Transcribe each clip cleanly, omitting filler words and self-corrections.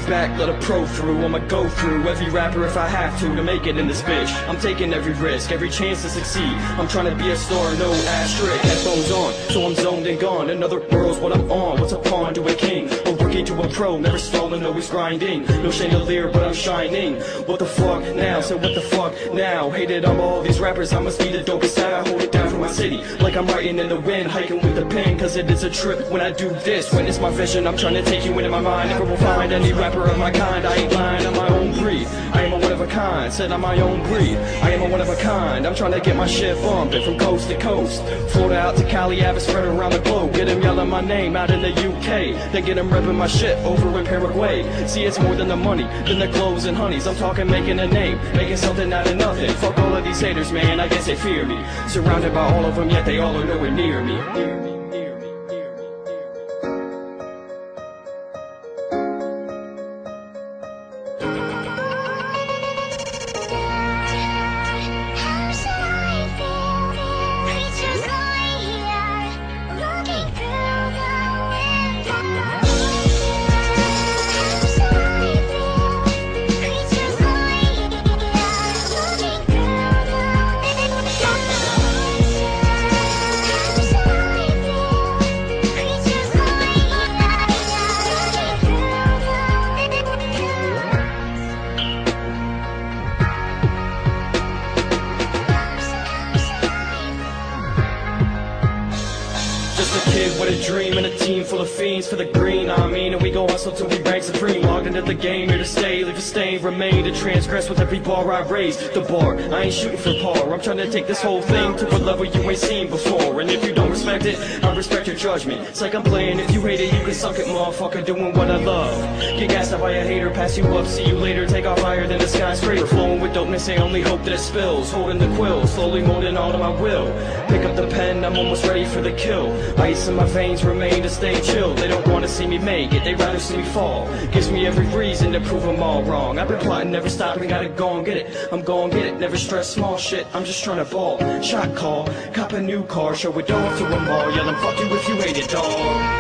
back, let a pro through. I'ma go through every rapper if I have to make it in this bitch. I'm taking every risk, every chance to succeed. I'm trying to be a star, no asterisk. Headphones on, so I'm zoned and gone. Another world's what I'm on. What's a pawn to a king? A rookie to a pro, never stalling, always grinding. No chandelier, but I'm shining. What the fuck now? So what the fuck now? Hated on all these rappers, I must be the dopest out. I hold it down for my city, like I'm writing in the wind, hiking with the pen, cause it is a trip when I do this. When it's my vision, I'm trying to take you into my mind. Never will find any rapper of my kind. I ain't blind, I'm my own breed. I am a one of a kind, said I'm my own breed. I am a one of a kind, I'm trying to get my shit bumping from coast to coast. Florida out to Cali, Ave, spread around the globe. Get him yelling my name out in the UK, then get him repping my shit over in Paraguay. See, it's more than the money, than the clothes and honeys. I'm talking making a name, making something out of nothing. Fuck all of these haters, man, I guess they fear me. Surrounded by all of them, yet they all are nowhere near me. With a dream and a team full of fiends for the green, I mean, and we go hustle till we rank supreme. Logged into the game, here to stay, leave a stain, remain to transgress with every bar I raise. The bar, I ain't shooting for par, I'm trying to take this whole thing to a level you ain't seen before. And if you don't respect it, I respect your judgment. It's like I'm playing, if you hate it, you can suck it, motherfucker, doing what I love. Get gassed up by a hater, pass you up, see you later, take off higher than the skyscraper. Flowing with dopeness, I only hope that it spills. Holding the quill, slowly molding all to my will. Pick up the pen, I'm almost ready for the kill. Ice in my veins remain to stay chill. They don't want to see me make it, they rather see me fall. Gives me every reason to prove them all wrong. I've been plotting, never stopping, gotta go and get it. I'm gon' get it, never stress small shit, I'm just trying to ball. Shot call, cop a new car, show it off to them all. Yelling fuck you if you hate it, dawg.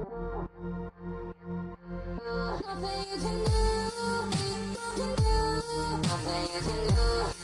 Nothing you can do, nothing you can do.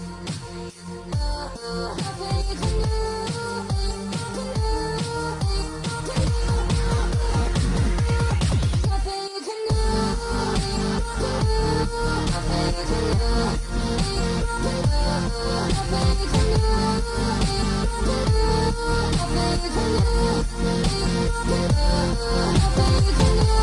Nothing you can do, nothing you can do. Nothing you can do, nothing you can do. Nothing you can do, nothing you can do.